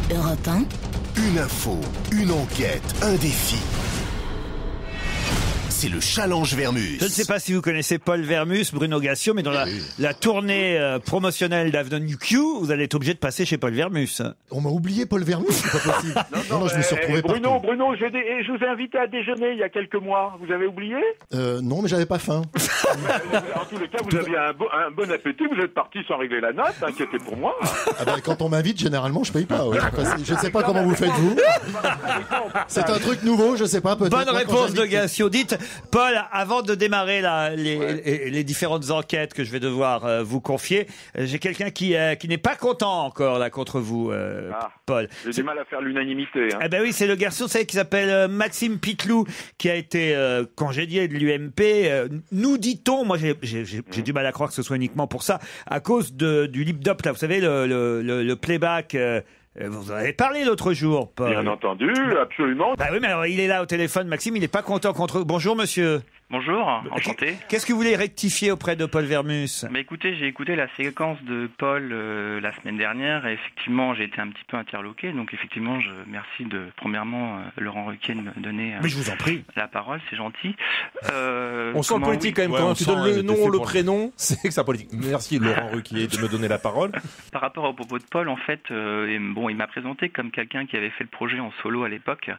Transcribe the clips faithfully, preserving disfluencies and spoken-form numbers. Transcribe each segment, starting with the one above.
Europe un. Une info, une enquête, un défi. C'est le challenge Vermus. Je ne sais pas si vous connaissez Paul Vermus, Bruno Gassio, mais dans la, la tournée euh, promotionnelle d'Avenue Q, vous allez être obligé de passer chez Paul Vermus. On m'a oublié Paul Vermus, c'est pas possible. Non, non, non, je me suis retrouvé eh, Bruno, partout. Bruno, je, dé- eh, je vous ai invité à déjeuner il y a quelques mois. Vous avez oublié? Euh, non, mais j'avais pas faim. En tous les cas, vous aviez un, bo- un bon appétit. Vous êtes parti sans régler la note. Inquiétez pour moi. Ah ben, quand on m'invite, généralement, je paye pas. Ouais. Enfin, c'est- je sais pas comment vous faites vous. C'est un truc nouveau, je sais pas. Peut-être. Bonne Moi, quand réponse de j'invite- Gassio. Dites, Paul, avant de démarrer la, les, les, les différentes enquêtes que je vais devoir euh, vous confier, euh, j'ai quelqu'un qui, euh, qui n'est pas content encore là contre vous, euh, Ah, Paul. J'ai du mal à faire l'unanimité. Hein. Eh ben oui, c'est le garçon, vous savez, qui s'appelle euh, Maxime Pitlou, qui a été euh, congédié de l'U M P. Euh, nous dit-on, moi j'ai, j'ai, j'ai, j'ai du mal à croire que ce soit uniquement pour ça, à cause de, du lip-dop, là, vous savez, le, le, le, le playback. Euh, vous en avez parlé l'autre jour, Paul. Bien entendu, absolument. Bah oui, mais alors il est là au téléphone, Maxime, il n'est pas content contre. Bonjour, monsieur. Bonjour, enchanté. Qu'est-ce que vous voulez rectifier auprès de Paul Vermus? Bah écoutez, j'ai écouté la séquence de Paul euh, la semaine dernière et effectivement j'ai été un petit peu interloqué. Donc effectivement, je merci de premièrement euh, Laurent Ruquier de me donner euh, Mais je vous en prie. la parole, c'est gentil. Euh, On sent comment- politique quand même, Ouais, quand on tu sent, donnes euh, le nom, t'es fait le pour- prénom, c'est que c'est politique. Merci Laurent Ruquier de me donner la parole. Par rapport au propos de Paul, en fait, euh, et, bon, il m'a présenté comme quelqu'un qui avait fait le projet en solo à l'époque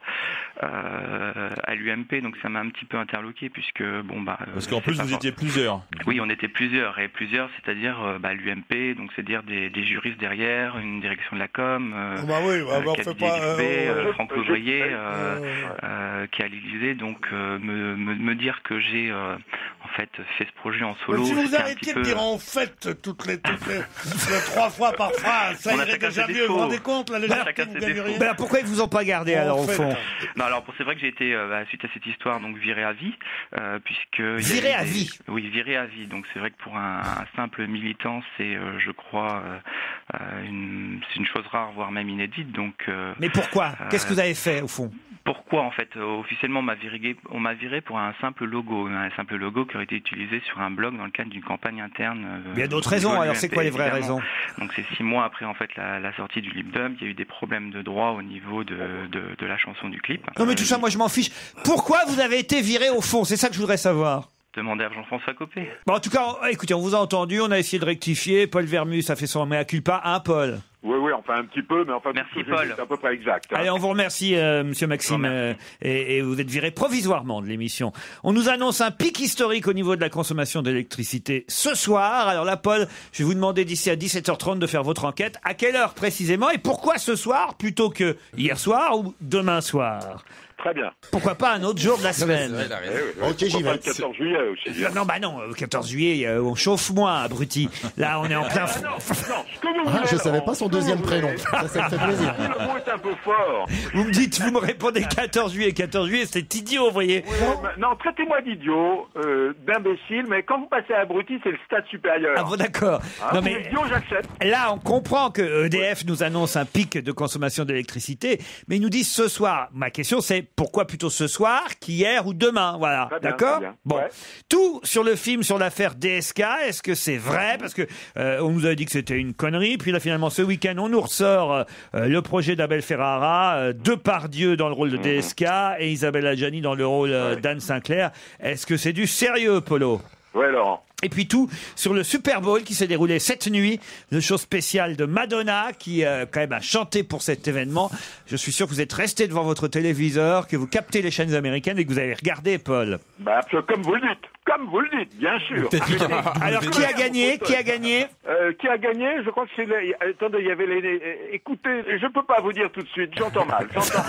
euh, à l'U M P, donc ça m'a un petit peu interloqué puisque bon bah. Parce qu'en je plus, sais pas vous for- étiez plusieurs. Oui, on était plusieurs, et plusieurs, c'est-à-dire euh, bah, l'U M P, donc c'est-à-dire des, des juristes derrière, une direction de la com, euh, Ah bah oui, bah, euh, bah, on Cathy fait pas, euh, Délibé, euh, je- Franck je- Ouvrier, je- euh, euh, euh, qui est à l'Élysée, donc euh, me, me, me dire que j'ai euh, en fait fait ce projet en solo. Mais si vous c'était un arrêtiez petit de peu- dire en fait toutes les, toutes les, toutes les trois fois par phrase, ça On a irait chacun déjà ses mieux. Vous vous défauts. rendez compte, la On a légèreté, chacun vous ses gagnez défauts. rien. Ben alors pourquoi ils vous ont pas gardé En alors au fait, fond? Non, alors c'est vrai que j'ai été euh, bah, suite à cette histoire donc viré à vie, euh, puisque il y a Viré eu à des- vie. Oui, viré à vie. Donc c'est vrai que pour un, un simple militant, c'est, euh, je crois, euh, euh, une, c'est une chose rare, voire même inédite. Donc euh, Mais pourquoi? Euh, Qu'est-ce que vous avez fait au fond? pourquoi en fait euh, officiellement on m'a viré, on m'a viré pour un simple logo, un simple logo qui aurait été utilisé sur un blog dans le cadre d'une campagne interne. euh, Il y a d'autres au niveau raisons. de Alors l'U M P, c'est quoi les vraies évidemment. raisons? Donc c'est six mois après en fait la, la sortie du lip-dub, il y a eu des problèmes de droit au niveau de, de, de la chanson du clip. Non mais tout ça, moi je m'en fiche. Pourquoi vous avez été viré au fond? C'est ça que je voudrais savoir. Demandez à Jean-François Copé. Bon, en tout cas, écoutez, on vous a entendu, on a essayé de rectifier. Paul Vermus a fait son mea culpa, hein, Paul? Oui, oui, enfin un petit peu, mais enfin Merci, tout ce que j'ai Paul. dit, c'est à peu près exact. hein. Allez, on vous remercie, euh, monsieur Maxime, Je vous euh, et, et vous êtes viré provisoirement de l'émission. On nous annonce un pic historique au niveau de la consommation d'électricité ce soir. Alors là, Paul, je vais vous demander d'ici à dix-sept heures trente de faire votre enquête. À quelle heure précisément et pourquoi ce soir plutôt que hier soir ou demain soir? Très bien. Pourquoi pas un autre jour de la semaine? Eh oui, oui. Ok, j'y Pourquoi pas vais. le quatorze juillet aussi. Non, bah non, le quatorze juillet, euh, on chauffe moins, abruti. Là, on est en plein... Ah, non, non, ce que vous Ah, voulez, je savais Laurent, pas son ce que vous deuxième voulez. prénom. Ça, ça me fait plaisir. Le mot est un peu fort. Vous me dites, vous me répondez quatorze juillet. quatorze juillet, c'est idiot, vous voyez. Oui, mais- non, traitez-moi d'idiot, euh, d'imbécile, mais quand vous passez à abruti, c'est le stade supérieur. Ah bon, d'accord. Hein, Non, pour mais idiot, j'accepte. là, on comprend que E D F nous annonce un pic de consommation d'électricité, mais ils nous disent ce soir. Ma question, c'est pourquoi plutôt ce soir qu'hier ou demain? Voilà. Très bien, D'accord? très bien. Bon. Ouais. Tout sur le film, sur l'affaire D S K. Est-ce que c'est vrai? Parce que euh, on nous a dit que c'était une connerie. Puis là, finalement, ce week-end, on nous ressort euh, le projet d'Abel Ferrara, euh, Depardieu dans le rôle de D S K et Isabelle Adjani dans le rôle euh, Ouais. d'Anne Sinclair. Est-ce que c'est du sérieux, Polo? Ouais, Laurent. Et puis tout sur le Super Bowl qui s'est déroulé cette nuit, le show spécial de Madonna qui euh, quand même a chanté pour cet événement. Je suis sûr que vous êtes resté devant votre téléviseur, que vous captez les chaînes américaines et que vous avez regardé, Paul. Bah, comme vous le dites. Comme vous le dites, bien sûr. Alors qui a gagné? Qui a gagné? Euh, qui a gagné? Je crois que c'est... les- Attendez, il y avait les... les- Écoutez, je peux pas vous dire tout de suite. J'entends mal. J'entends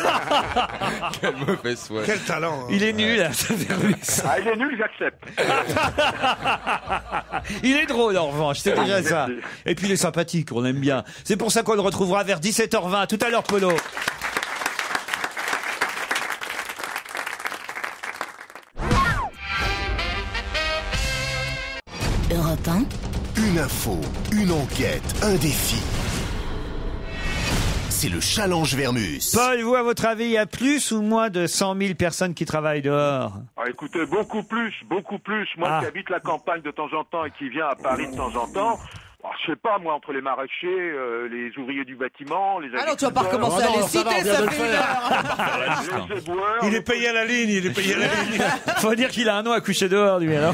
mal. Quel mauvais souhait. Quel talent. hein. Il est nul, hein, ce Vermus. Ah, il est nul, j'accepte. Il est drôle en revanche, c'est déjà ça. Merci. Et puis il est sympathique, on aime bien. C'est pour ça qu'on le retrouvera vers dix-sept heures vingt. Tout à l'heure, Polo. Europe un. Une info, une enquête, un défi. C'est le challenge Vermus. Paul, vous, à votre avis, il y a plus ou moins de cent mille personnes qui travaillent dehors? Ah, écoutez, beaucoup plus, beaucoup plus. Moi Ah. qui habite la campagne de temps en temps et qui viens à Paris de temps en temps, ah, je sais pas, moi, entre les maraîchers, euh, les ouvriers du bâtiment, les Ah non, tu vas pas agriculteurs, recommencer à Oh les non, ça va, on citer, vient ça de le fait une faire. heure. les éboueurs, Il est payé à la ligne, il est payé à la ligne. Faut dire qu'il a un nom à coucher dehors, lui, alors.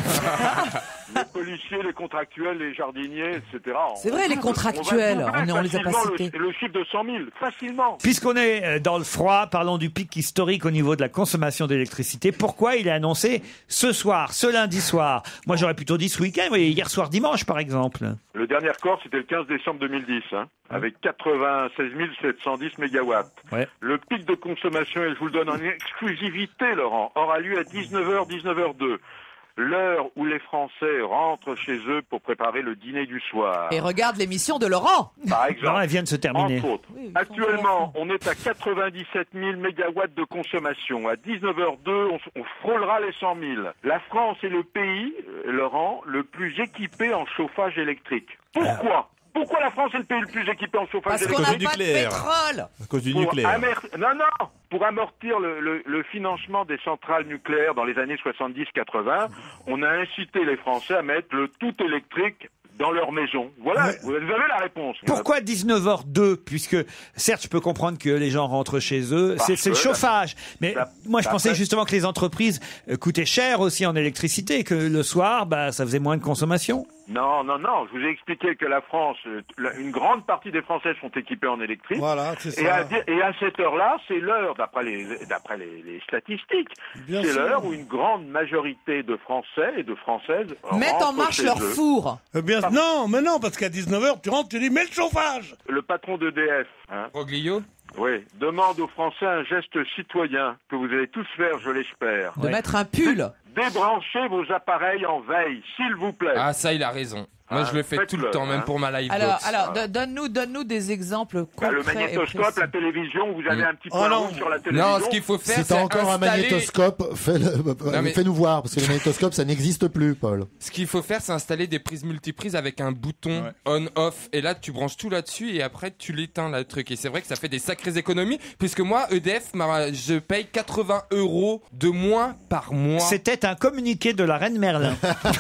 les policiers, les contractuels, les jardiniers, et cetera. C'est vrai, les contractuels, on, va on- on les a pas facilement cités. Le, le chiffre de cent mille, facilement. Puisqu'on est euh, dans le froid, parlons du pic historique au niveau de la consommation d'électricité. Pourquoi il est annoncé ce soir, ce lundi soir? Moi, j'aurais plutôt dit ce week-end, vous voyez, hier soir dimanche, par exemple. Le dernier record, c'était le quinze décembre deux mille dix, hein, avec quatre-vingt-seize mille sept cent dix mégawatts. Ouais. Le pic de consommation, et je vous le donne en exclusivité, Laurent, aura lieu à dix-neuf heures, dix-neuf heures deux. L'heure où les Français rentrent chez eux pour préparer le dîner du soir. Et regarde l'émission de Laurent. Par Alors, exemple, elle vient de se terminer. entre autres. Oui, ils sont Actuellement, on est à quatre-vingt-dix-sept mille mégawatts de consommation. À dix-neuf heures deux, on, s- on frôlera les cent mille. La France est le pays, euh, Laurent, le plus équipé en chauffage électrique. Pourquoi Pourquoi la France est le pays le plus équipé en chauffage Parce qu'on électrique n'a du pas de nucléaire. pétrole. À cause du Pour nucléaire. amer- Non, non, pour amortir le, le- le financement des centrales nucléaires dans les années soixante-dix quatre-vingt, on a incité les Français à mettre le tout électrique dans leur maison. Voilà, Ouais. vous avez la réponse. Pourquoi dix-neuf heures deux? Puisque, certes, je peux comprendre que les gens rentrent chez eux. Parce C'est c'est le que chauffage. Mais ça- moi, je ça pensais fait- justement que les entreprises euh, coûtaient cher aussi en électricité, que le soir, bah, ça faisait moins de consommation. Non, non, non, je vous ai expliqué que la France, euh, la- une grande partie des Français sont équipés en électrique. Voilà, c'est Et à, ça. di- et à cette heure-là, c'est l'heure, d'après les, d'après les, les statistiques, Bien c'est sûr. l'heure où une grande majorité de Français et de Françaises Mettent en rentrent marche chez leur eux. four. Eh bien, non, mais non, parce qu'à dix-neuf heures, tu rentres, tu dis, mets le chauffage. Le patron d'E D F, hein, Roglio. oui, demande aux Français un geste citoyen que vous allez tous faire, je l'espère. De Ouais. mettre un pull. Débranchez vos appareils en veille, s'il vous plaît. Ah, ça, il a raison. Moi, Ah, je le fais tout le faites-le, temps, même hein. pour ma live Alors, box. alors, do- donne-nous, donne-nous des exemples Bah, le concrets et magnétoscope, précis. la télévision, vous avez Mm. un petit Oh point non. rouge sur la télévision. Non, ce qu'il faut faire, Si c'est t'as encore un installer... magnétoscope, fais-le, mais- fais-nous voir, parce que le magnétoscope, ça n'existe plus, Paul. Ce qu'il faut faire, c'est installer des prises multiprises avec un bouton Ouais. on-off. Et là, tu branches tout là-dessus et après, tu l'éteins, là, le truc. Et c'est vrai que ça fait des sacrées économies, puisque moi, E D F, m'a- je paye quatre-vingts euros de moins par mois. C'était un communiqué de la reine Merlin.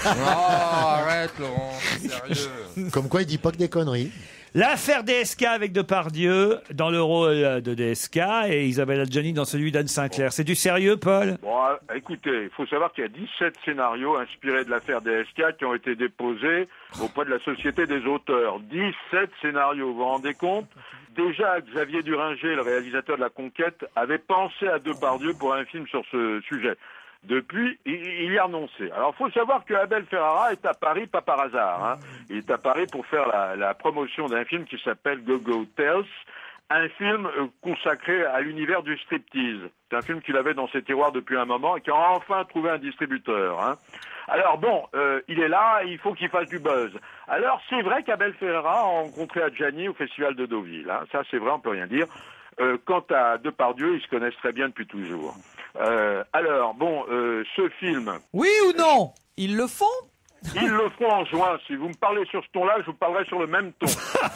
Oh, arrête, Laurent, c'est sérieux. Comme quoi, il dit pas que des conneries. L'affaire D S K avec Depardieu dans le rôle de D S K et Isabelle Adjani dans celui d'Anne Sinclair. C'est du sérieux, Paul? Bon, euh, écoutez, il faut savoir qu'il y a dix-sept scénarios inspirés de l'affaire D S K qui ont été déposés auprès de la Société des auteurs. dix-sept scénarios, vous vous rendez compte? Déjà, Xavier Duringer, le réalisateur de La Conquête, avait pensé à Depardieu pour un film sur ce sujet. Depuis, il, il y a renoncé. Alors, il faut savoir que Abel Ferrara est à Paris, pas par hasard. Hein. Il est à Paris pour faire la, la promotion d'un film qui s'appelle Go Go Tales, un film euh, consacré à l'univers du striptease. C'est un film qu'il avait dans ses tiroirs depuis un moment et qui a enfin trouvé un distributeur. Hein. Alors bon, euh, il est là, il faut qu'il fasse du buzz. Alors c'est vrai qu'Abel Ferrara a rencontré Adjani au Festival de Deauville. Hein. Ça c'est vrai, on peut rien dire. Euh, quant à Depardieu, ils se connaissent très bien depuis toujours. Euh, alors bon, euh, ce film, Oui ou non? Ils le font? ils le feront en juin. Si vous me parlez sur ce ton-là, je vous parlerai sur le même ton.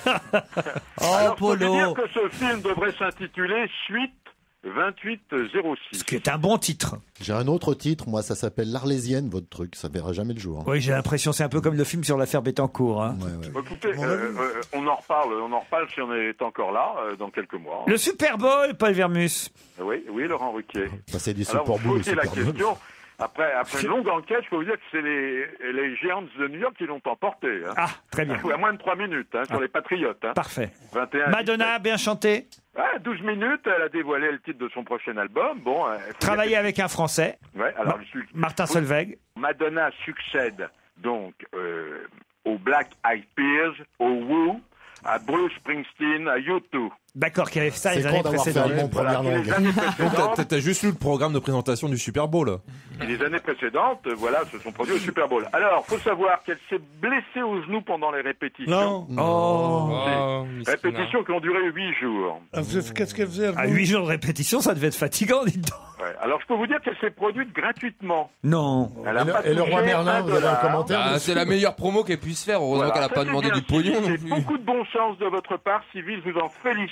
Oh, Alors, je peux vous Polo. dire que ce film devrait s'intituler Suite vingt-huit zéro six. Ce qui est un bon titre. J'ai un autre titre, moi, ça s'appelle L'Arlésienne, votre truc, ça verra jamais le jour. Oui, j'ai l'impression, c'est un peu comme le film sur l'affaire Bettencourt. Hein. Ouais, ouais. Écoutez, euh, euh, on en reparle, on en reparle si on est encore là euh, dans quelques mois. Le Super Bowl, Paul Vermus. Oui, oui, Laurent Ruquier. Passer du Alors, Super vous Bowl au posez la Super Bowl. question. Après, après une longue enquête, je peux vous dire que c'est les, les Giants de New York qui l'ont emporté. Hein. Ah, très bien. À moins de trois minutes hein, sur les Patriotes. Hein. Parfait. vingt et un Madonna, bien chanté. Ouais, douze minutes, elle a dévoilé le titre de son prochain album. Bon, euh, faut Travaillé dire avec un Français, que- Ouais, alors, je suis- Martin Solveig. Madonna succède donc euh, aux Black Eyed Peas, aux Who, à Bruce Springsteen, à U deux. D'accord, qui avait fait ça les C'est années con d'avoir fait précédentes. allemand première Voilà, langue. les années Donc, t'as- précédentes, t'as- t'as juste lu le programme de présentation du Super Bowl. et les années précédentes, euh, voilà, se sont produits au Super Bowl. Alors, faut savoir qu'elle s'est blessée au genou pendant les répétitions. Non. Oh. Oh, miskina. Répétitions qui ont duré huit jours. Ah, c'est- Qu'est-ce qu'elle faisait? À huit jours de répétition, ça devait être fatigant, dites donc. Ouais. Alors, je peux vous dire qu'elle s'est produite gratuitement. Non. Elle a Et le, pas et le roi touché Merlin, un vous avez un dollar. commentaire Ah, dessus c'est la meilleure promo qu'elle puisse faire. Heureusement Voilà. qu'elle a Ça, pas c'est demandé bien. du pognon non C'est plus. beaucoup de bon sens de votre part, Civil, je vous en félicite.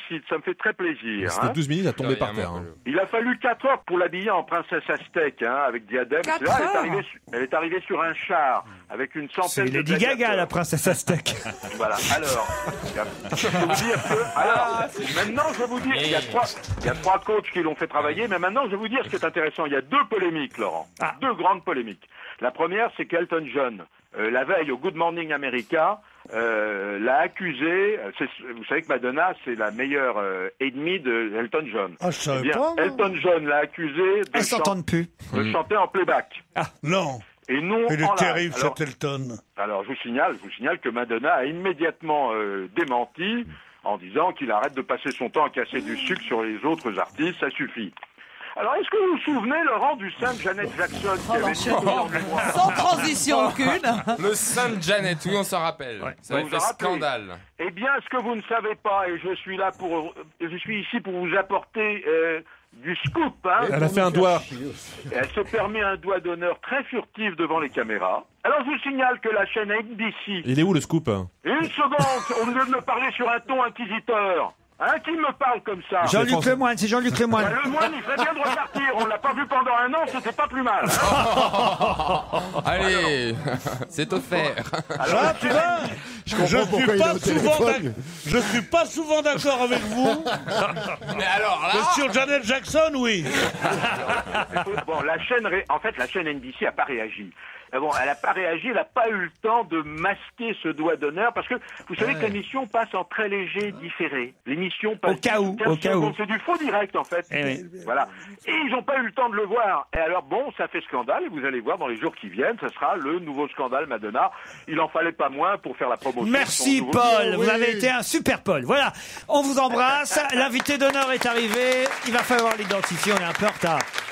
félicite, ça me fait très plaisir. C'était hein. douze minutes à tomber par terre. hein. Il a fallu quatre heures pour l'habiller en princesse aztèque, hein, avec diadème. Quatre Et cetera. Elle est, heures arrivée, su- elle est arrivée sur un char avec une C'est centaine de Lady Gaga, gladiateurs. la princesse aztèque. Voilà, alors, je vais vous dire que, alors, maintenant je vais vous dire, il y a trois, il y a trois coachs qui l'ont fait travailler, mais maintenant je vais vous dire ce qui est intéressant. Il y a deux polémiques, Laurent. Ah. Deux grandes polémiques. La première, c'est qu'Elton John, euh, la veille au Good Morning America, euh, l'a accusé, euh, c'est- vous savez que Madonna, c'est la meilleure euh, ennemie de Elton John. Ah, je savais Eh bien, pas, moi. Elton John l'a accusé de, Elles chan- s'entendent plus. de chanter en playback. Non. Et non Il en est live. terrible, Alors, cet Elton. alors, je vous signale, je vous signale que Madonna a immédiatement euh, démenti en disant qu'il arrête de passer son temps à casser du sucre sur les autres artistes, ça suffit. Alors, est-ce que vous vous souvenez, Laurent, du sein de Janet Jackson qui Oh, avait l'enchaînement. mis en mémoire Sans transition aucune. Le Saint Janet, oui, on s'en rappelle. Ça Vous avait vous fait en rappelez. scandale. Eh bien, ce que vous ne savez pas, et je suis là pour, je suis ici pour vous apporter euh, du scoop, hein. Elle a fait un doigt. Et elle se permet un doigt d'honneur très furtif devant les caméras. Alors, je vous signale que la chaîne N B C... Il est où le scoop? Une seconde, au lieu de me parler sur un ton inquisiteur. Hein, qui me parle comme ça? Jean-Luc François- Lemoyne, c'est Jean-Luc Bah, Lemoyne. le moine, il ferait bien de repartir. On l'a pas vu pendant un an, c'était pas plus mal. Allez, c'est offert. Ah, tu vois, je, comprends pourquoi suis il est pas au souvent téléphone. d'ac- je suis pas souvent d'accord avec vous. Mais alors Mais là, sur Janet Jackson, oui. Bon, la chaîne, ré- en fait, la chaîne N B C a pas réagi. Euh, Bon, elle n'a pas réagi, elle n'a pas eu le temps de masquer ce doigt d'honneur parce que vous savez que l'émission passe en très léger différé. L'émission passe Au cas où, quinze au cas où. secondes. C'est du faux direct en fait. Eh oui. Voilà. Et ils n'ont pas eu le temps de le voir. Et alors bon, ça fait scandale et vous allez voir dans les jours qui viennent, ce sera le nouveau scandale Madonna. Il en fallait pas moins pour faire la promotion. de Merci son nouveau Paul, film. vous avez été un super Paul. Voilà, on vous embrasse. L'invité d'honneur est arrivé. Il va falloir l'identifier, on est un peu en retard.